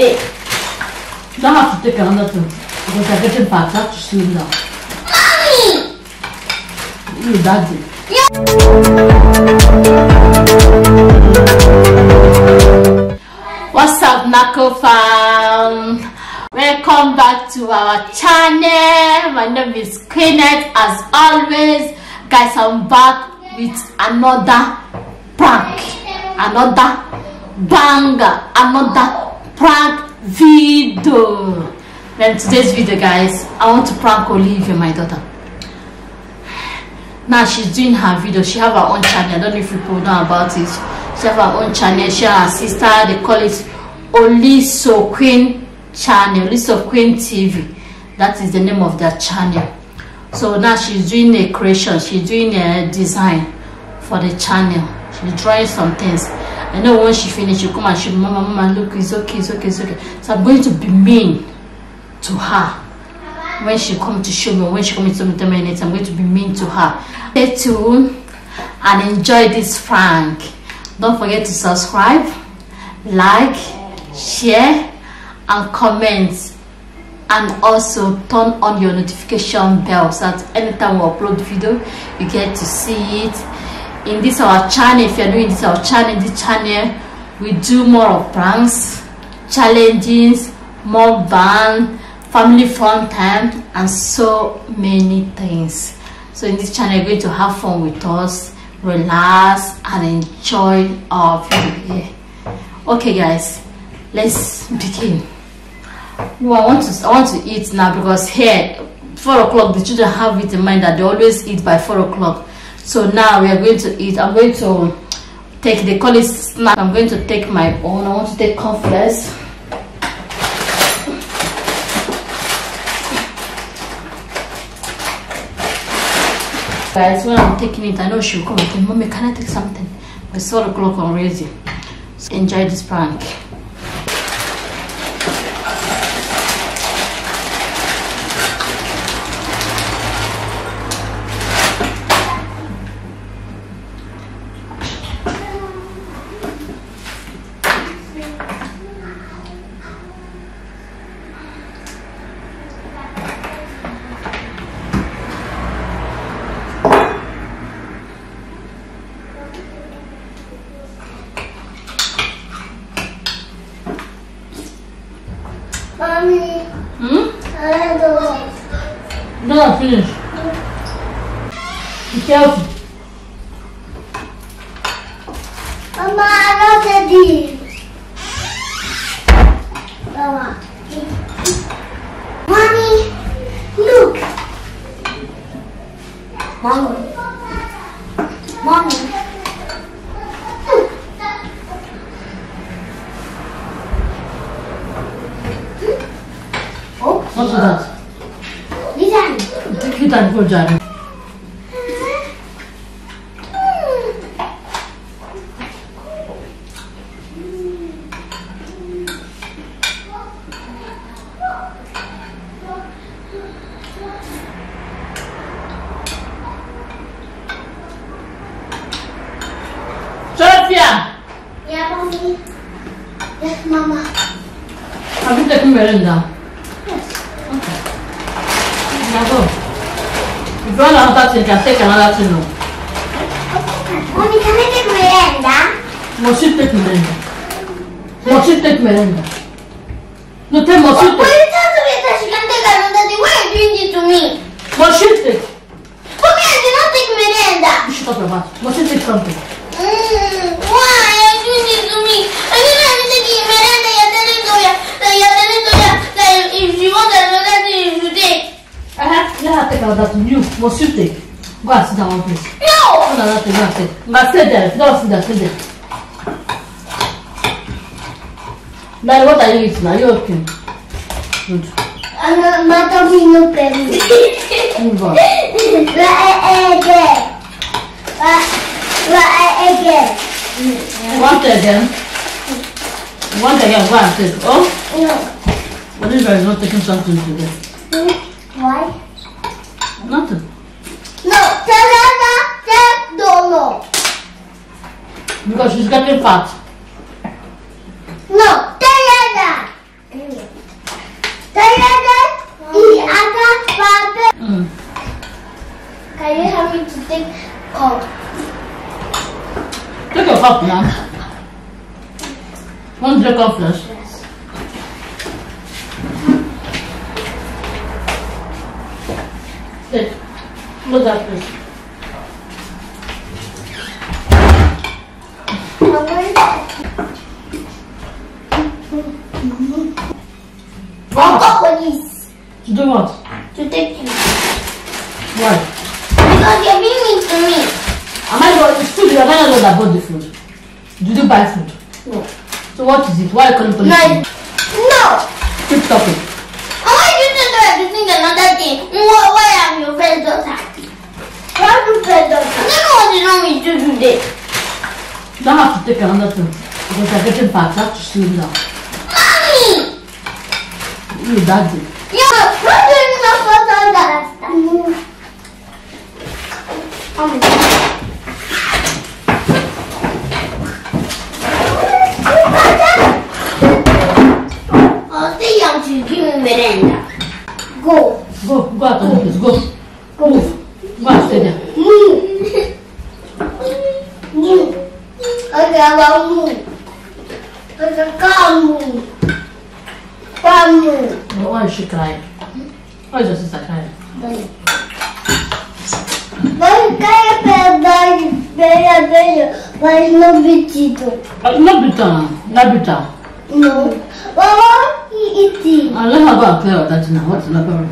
day. You don't have to take another thing because you're getting fat. You have to slim down. Mommy! You daddy. What's up, Nako fam? Welcome back to our channel. My name is Queenette. As always, guys, I'm back with another prank, another banger, another prank video. Then today's video, guys, I want to prank Olivia, my daughter. Now she's doing her video. She have her own channel. I don't know if people know about it. She have her own channel. She and her sister, they call it Oliso Queen channel, Oliso Queen TV. That is the name of their channel. So now she's doing a creation. She's doing a design for the channel. She's drawing some things. I know when she finishes, she'll come and she'll, Mama, look, it's okay, it's okay, it's okay. So I'm going to be mean to her. When she come to show me, when she comes to tell me anything, I'm going to be mean to her. Stay tuned and enjoy this prank. Don't forget to subscribe, like, share, and comment, and also turn on your notification bell so that anytime we upload video, you get to see it. In this our channel, if you're doing this our channel, this channel, we do more of pranks, challenges, more fun, family fun time, and so many things. So in this channel, you're going to have fun with us, relax, and enjoy our video here. Okay, guys, let's begin. No, I want to eat now because here 4 o'clock the children have it in mind that they always eat by 4 o'clock. So now we are going to eat. I'm going to take, they call it snack. I'm going to take my own. I want to take cornflakes. Guys, when I'm taking it, I know she'll come and tell Mommy, can I take something? It's 4 o'clock already. So enjoy this prank. Mommy. No, finish. Be careful. Mama, I don't do this. Mama. Mommy, look. Mommy. Mommy. What's that? Listen. Take it and go, Johnny. Sophia! Yeah, Mommy. Yes, Mama. Have you taken Melinda? Okay. Now go. If you want another thing, you can take another thing. Mommy, can I take Miranda? Must you take Melinda? Must you take Melinda? No, take must you Why take? you tell me that she can take another thing? Why are you doing this to me? Must you take? Mommy, I did not take Miranda. You should talk about. Must you take something? Why are you doing this to me? I didn't take Miranda. You're telling Zoya that if you want another thing, you should take. Let her take another thing. You, must you take? Go and sit down one place. No! Another thing, go and take. Go and stay there. If you don't sit there, stay there. Now, what are you eating? Are you okay? Good. My tummy no pain. Move on. Want again? Want again? Go and take. Oh? No. What if I is not taking something today? Why? Nothing. No, no. Because she's getting fat. No, want me to take cup? Take your cup now. Want to drink cup first? Yes. Take. Close that please. I'll call police. To do what? To take you. Why? Because you're being mean to me. Am I going to food? Am I not the one that bought the food? Did you buy food? No. So what is it? Why are you calling police? No. Keep talking. I want you to do everything another thing. Why am your friend's daughter? Why are you friend's daughter? I don't know what is wrong with you today. You don't have to take another thing. Because you're getting fat. You have to slow down. Mommy! You daddy. Yeah, what do you know for that? I'll stay young to give me merenda. Go. Go out of the place. Go. Move. Go and stay there. Move. Move. Okay, I will move. Okay, come move. Come move. Why is she crying? Why is your sister crying? Mas não pedido. Not bitter. Not bitter. No. Mama, eat. Let her go and clear that now. What's the matter?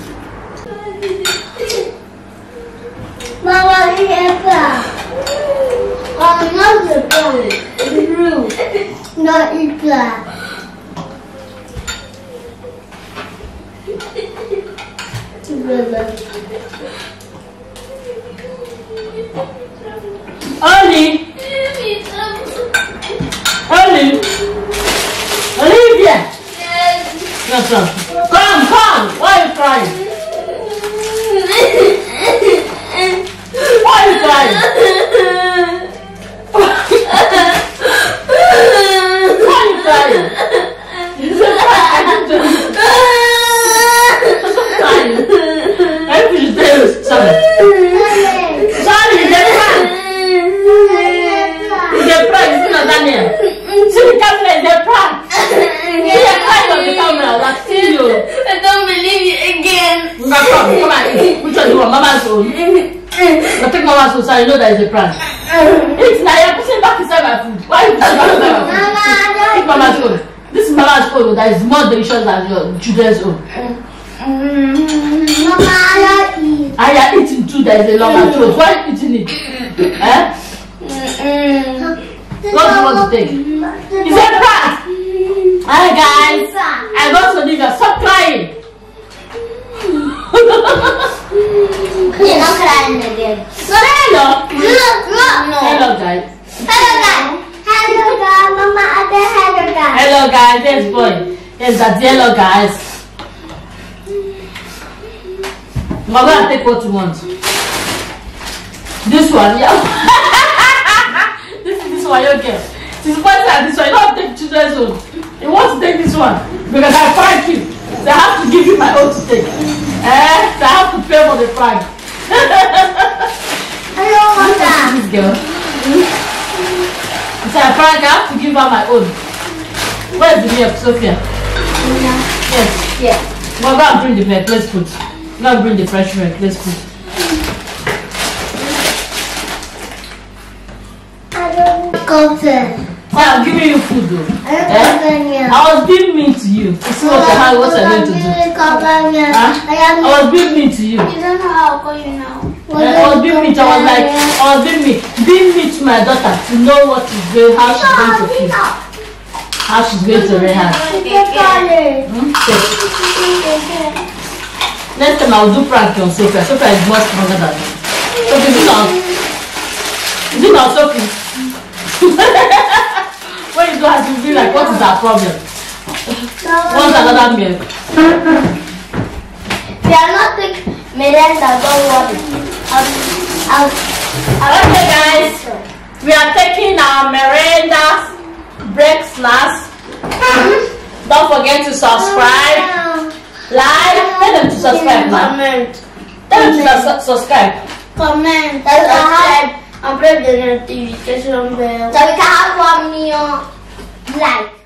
Mama, eat. I'm not the boy. Not eat. Ollie! Ollie! Olivia! Yes, sir. Come! Why are you crying? Why are you crying? Why are you crying? You said I should tell you something. Sorry, they're crying. They're crying. It's not Daniel. See the camera in the prank. See the crying on the camera. Like, see you. I don't believe you again. Come on. Which one do you want? Mama's own. I take Mama's own so I know that it's a prank. It's now you're pushing back inside my food. Why are you pushing back inside my food? Take Mama's own. This is Mama's own that is more delicious than your children's own. Mama, I eat. I am eating too. There is a longer throat. Why are you eating it? Eh? What do you want to take? Is that prank? Hi guys. I got to leave you. Stop crying. You're not crying again. Hello. No. Hello guys. Hello guys. Hello guys. Mama, I said hello guys. Hello guys. Yes boy. Yes, that's hello guys. I'm gonna take what you want. This one, yeah. this one, okay. This is better. This one, you don't take children's own. You want to take this one because I prank you. So I have to give you my own to take. So I have to pay for the prank. Hello, Mama. This girl. So I prank. I have to give her my own. Where is the milk, Sophia? Yes. Yes. Well, go and bring the milk. Let's put. Go and bring the fresh milk. Let's put. I don't coffee. I'm giving you food though. I was being mean to you. You see what you're going to do. I was being mean to you. You don't know how I'll call you now. I was being mean. I was being mean to my daughter to know what is going, how she's going to feel, how she's going to react. Next time I'll do prank on Sophia. Sophia is much stronger than me. Sophie, is it not Sophie? When you do have to be like, what is our problem? What's another milk? They are not taking merenda, don't worry. Okay guys, we are taking our merenda break snacks. Don't forget to subscribe, like, tell them to subscribe now. Tell them to subscribe. comment, subscribe, and press the notification bell. So we can have 1 million likes.